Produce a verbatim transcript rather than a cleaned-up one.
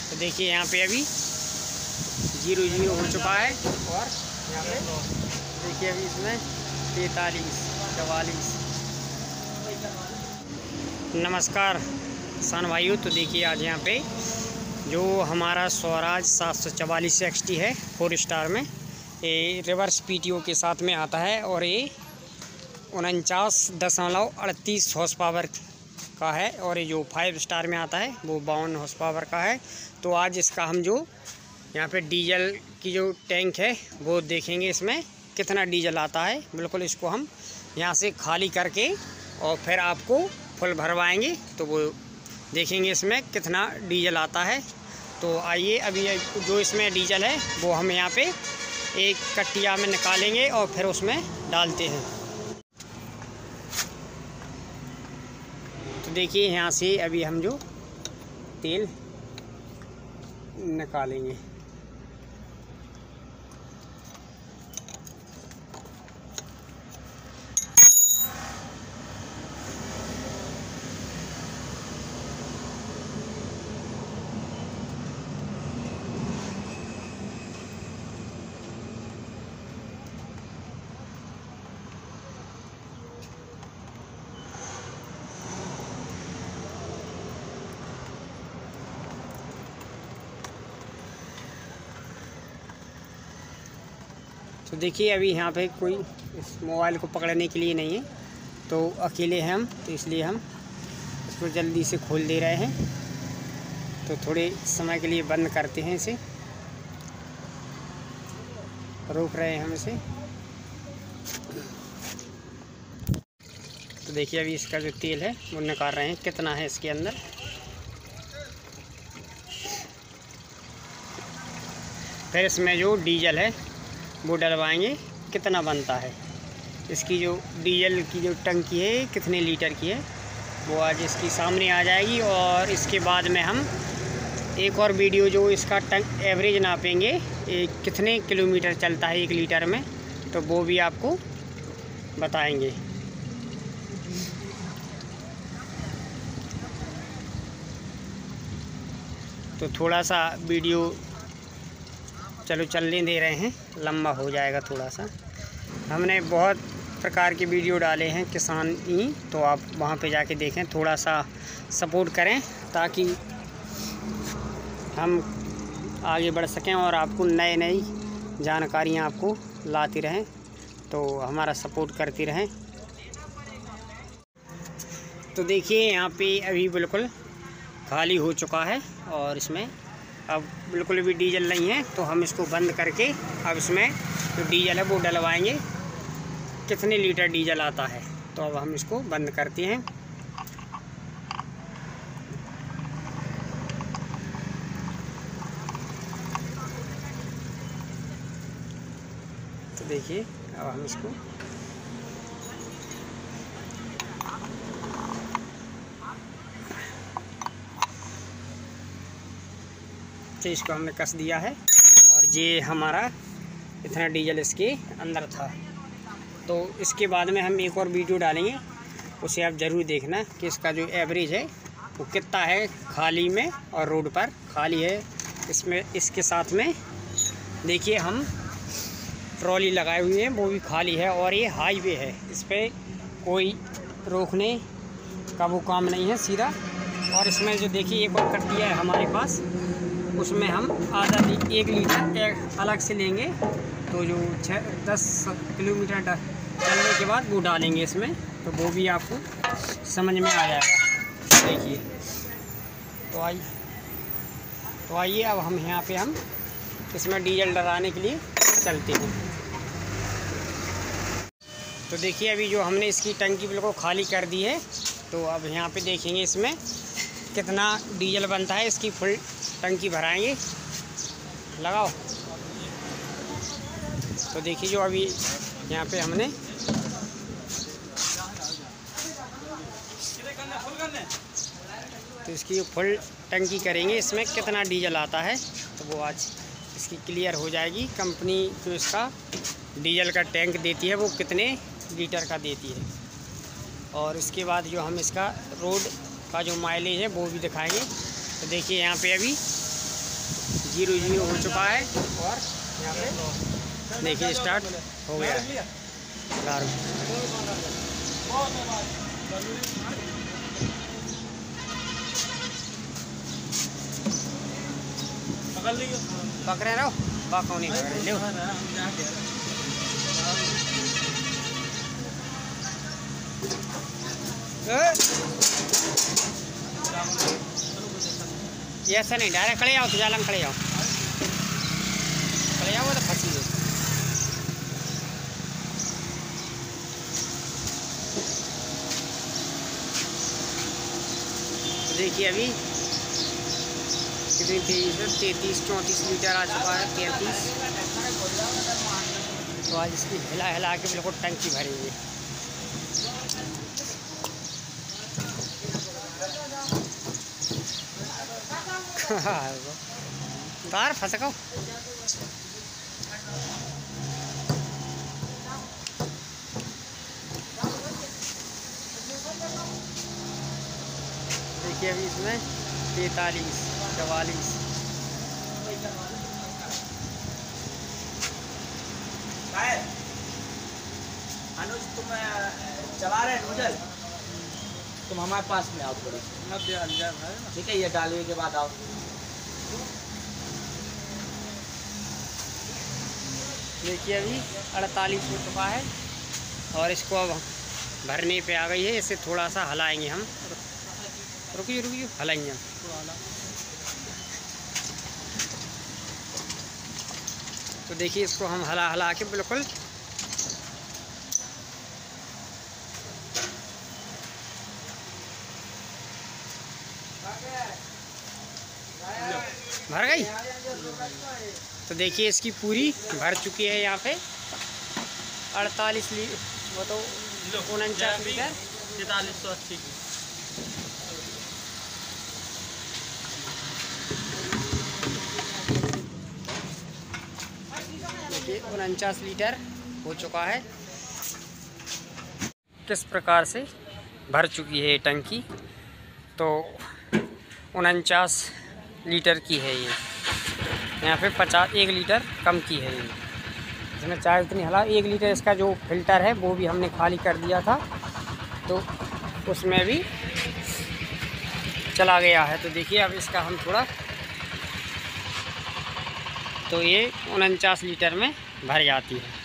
तो देखिए यहाँ पे अभी जीरो जीरो हो चुका है और यहाँ पे देखिए अभी इसमें तैंतालीस चवालीस। नमस्कार किसान भाइयों, तो देखिए आज यहाँ पे जो हमारा स्वराज सात सौ चवालीस एक्स टी है फोर स्टार में, ये रिवर्स पीटीओ के साथ में आता है और ये उनचास दशमलव अड़तीस हॉर्स पावर का है और ये जो फाइव स्टार में आता है वो बावन हॉर्स पावर का है। तो आज इसका हम जो यहाँ पे डीजल की जो टैंक है वो देखेंगे, इसमें कितना डीजल आता है। बिल्कुल इसको हम यहाँ से खाली करके और फिर आपको फुल भरवाएंगे तो वो देखेंगे इसमें कितना डीजल आता है। तो आइए अभी जो इसमें डीजल है वो हम यहाँ पे एक कट्टिया में निकालेंगे और फिर उसमें डालते हैं। तो देखिए यहाँ से अभी हम जो तेल निकालेंगे। तो देखिए अभी यहाँ पे कोई इस मोबाइल को पकड़ने के लिए नहीं है, तो अकेले हैं हम, तो इसलिए हम इसको जल्दी से खोल दे रहे हैं। तो थोड़े समय के लिए बंद करते हैं, इसे रोक रहे हैं हम इसे। तो देखिए अभी इसका जो तेल है वो निकाल रहे हैं, कितना है इसके अंदर। फिर इसमें जो डीजल है वो डलवाएंगे, कितना बनता है। इसकी जो डीजल की जो टंकी है कितने लीटर की है वो आज इसकी सामने आ जाएगी। और इसके बाद में हम एक और वीडियो जो इसका टंक एवरेज नापेंगे, एक कितने किलोमीटर चलता है एक लीटर में, तो वो भी आपको बताएंगे। तो थोड़ा सा वीडियो चलो चलने दे रहे हैं, लंबा हो जाएगा थोड़ा सा। हमने बहुत प्रकार के वीडियो डाले हैं किसानी, तो आप वहां पे जाके देखें, थोड़ा सा सपोर्ट करें ताकि हम आगे बढ़ सकें और आपको नए नई जानकारियां आपको लाती रहें। तो हमारा सपोर्ट करती रहें। तो देखिए यहाँ पे अभी बिल्कुल खाली हो चुका है और इसमें अब बिल्कुल भी डीजल नहीं है, तो हम इसको बंद करके अब इसमें जो डीजल है वो डलवाएंगे, कितने लीटर डीजल आता है। तो अब हम इसको बंद करते हैं। तो देखिए अब हम इसको तो इसको हमने कस दिया है और ये हमारा इतना डीजल इसके अंदर था। तो इसके बाद में हम एक और वीडियो डालेंगे, उसे आप ज़रूर देखना कि इसका जो एवरेज है वो कितना है खाली में और रोड पर खाली है। इसमें इसके साथ में देखिए हम ट्रॉली लगाए हुए हैं, वो भी खाली है और ये हाईवे है, इस पर कोई रोकने का वो काम नहीं है सीधा। और इसमें जो देखिए एक और कट्टिया है हमारे पास, उसमें हम आधा ली, एक लीटर एक अलग से लेंगे, तो जो छः दस किलोमीटर चलने के बाद वो डालेंगे इसमें, तो वो भी आपको समझ में आ जाएगा। देखिए तो आइए तो आइए अब हम यहाँ पे हम इसमें डीजल डलाने के लिए चलते हैं। तो देखिए अभी जो हमने इसकी टंकी बिल्कुल खाली कर दी है, तो अब यहाँ पे देखेंगे इसमें कितना डीजल बनता है। इसकी फुल टंकी भराएंगे, लगाओ। तो देखिए जो अभी यहाँ पे हमने तो इसकी जो फुल टंकी करेंगे, इसमें कितना डीजल आता है तो वो आज इसकी क्लियर हो जाएगी। कंपनी जो इसका डीजल का टैंक देती है वो कितने लीटर का देती है। और इसके बाद जो हम इसका रोड का जो माइलेज है वो भी दिखाएंगे। तो देखिए यहाँ पे अभी जीरो जीरो हो चुका है और यहाँ पे देखिए स्टार्ट हो गया है अलार्म। पकड़े रहो बाको नहीं पकड़े ले ये ऐसा नहीं डायरेक्ट खड़े आओ तो जालंग खड़े आओ खड़े आओ तो फंसी गई। तो देखिए अभी कितनी तेईस तैंतीस चौंतीस लीटर आ चुका है तैंतीस। तो आज इसकी हिला हिला के बिल्कुल टंकी भरेंगे। बाहर फंसको देखिए अभी इसमें तैतालीस चवालीस अनुज तुम चला रहे नूडल तुम हमारे पास में आओ थोड़ी ठीक है। ये डालने के बाद आओ। देखिए अभी अड़तालीस हो चुका है और इसको अब भरने पे आ गई है। इसे थोड़ा सा हलाएंगे हम। रुकिए रुकिए हलाएंगे हम। तो देखिए इसको हम हला हला के बिल्कुल भर गई। तो देखिए इसकी पूरी भर चुकी है यहाँ पे अड़तालीस ली वो तो उनचास लीटर तैतालीस सौ अस्सी की। देखिए उनचास लीटर हो चुका है। किस प्रकार से भर चुकी है ये टंकी। तो उनचास लीटर की है ये। यहाँ पे पचास एक लीटर कम की है ये। इसमें चाय इतनी हला एक लीटर इसका जो फिल्टर है वो भी हमने खाली कर दिया था तो उसमें भी चला गया है। तो देखिए अब इसका हम थोड़ा तो ये उनचास लीटर में भर जाती है।